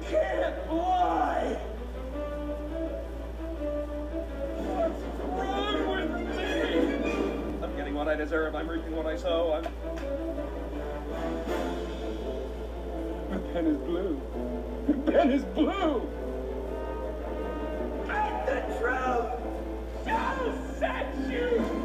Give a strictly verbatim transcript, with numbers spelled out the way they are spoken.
can't lie! What's wrong with me? I'm getting what I deserve. I'm reaping what I sow. I'm... The pen is blue. The pen is blue! Write the truth! Shall set you